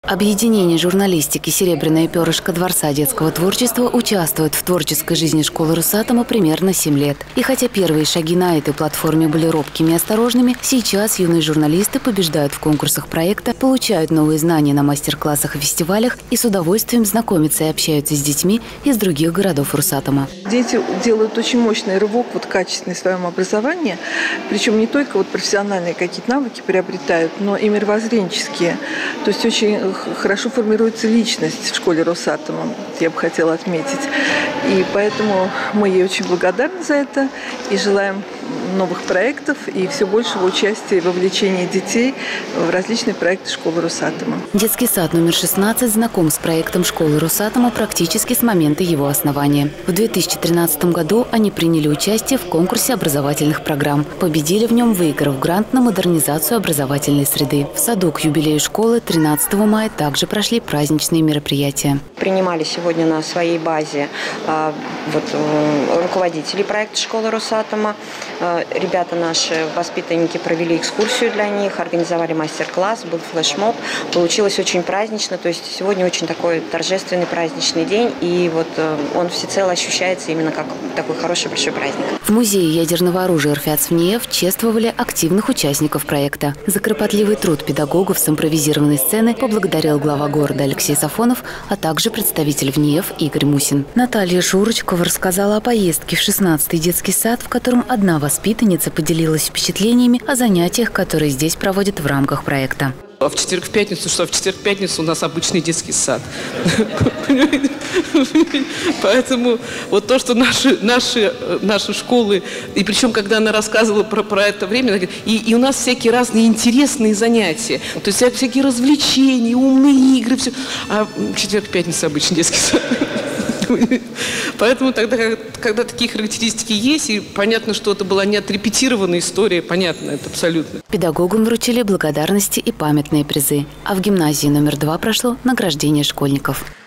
Объединение журналистики «Серебряное перышко» Дворца детского творчества участвует в творческой жизни школы Росатома примерно 7 лет. И хотя первые шаги на этой платформе были робкими и осторожными, сейчас юные журналисты побеждают в конкурсах проекта, получают новые знания на мастер-классах и фестивалях и с удовольствием знакомятся и общаются с детьми из других городов Росатома. Дети делают очень мощный рывок, качественный в своем образовании, причем не только профессиональные какие-то навыки приобретают, но и мировоззренческие. То есть очень хорошо формируется личность в школе Росатома, я бы хотела отметить. И поэтому мы ей очень благодарны за это и желаем новых проектов и все большего участия и вовлечения детей в различные проекты школы Росатома. Детский сад номер 16 знаком с проектом школы Росатома практически с момента его основания. В 2013 году они приняли участие в конкурсе образовательных программ. Победили в нем, выиграв грант на модернизацию образовательной среды. В саду к юбилею школы 13 мая также прошли праздничные мероприятия. Принимали сегодня на своей базе руководители проекта школы Росатома. Ребята наши, воспитанники, провели экскурсию для них, организовали мастер-класс, был флешмоб. Получилось очень празднично, то есть сегодня очень такой торжественный праздничный день, и он всецело ощущается именно как такой хороший большой праздник. В музее ядерного оружия РФЯЦ-ФНИЭФ чествовали активных участников проекта. За кропотливый труд педагогов с импровизированной сцены поблагодарил глава города Алексей Сафонов, а также представитель ВНИЭФ Игорь Мусин. Наталья Шурочкова рассказала о поездке в 16-й детский сад, в котором одна воспитанница поделилась впечатлениями о занятиях, которые здесь проводят в рамках проекта. А в четверг, в пятницу, что в четверг, в пятницу у нас обычный детский сад. Поэтому то, что наши школы, и причем, когда она рассказывала про это время, она говорит, и у нас всякие разные интересные занятия, то есть всякие развлечения, умные игры, все. А в четверг, в пятницу обычный детский сад. Поэтому тогда, когда такие характеристики есть, и понятно, что это была не отрепетированная история, понятно, это абсолютно. Педагогам вручили благодарности и памятные призы. А в гимназии номер 2 прошло награждение школьников.